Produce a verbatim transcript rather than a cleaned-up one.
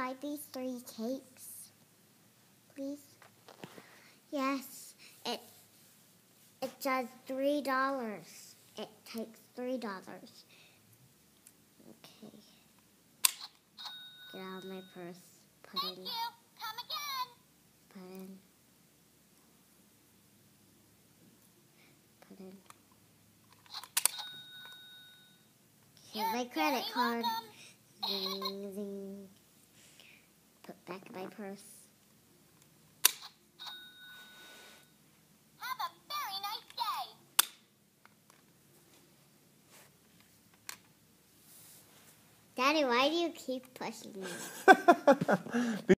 buy these three cakes, please? Yes, it it does three dollars. It takes three dollars. Okay. Get out of my purse. Put Thank in. you. Come again. Put in. Put in. Here's You're my credit very card. welcome. Zing, zing. Put back in my purse. Have a very nice day. Daddy, why do you keep pushing me?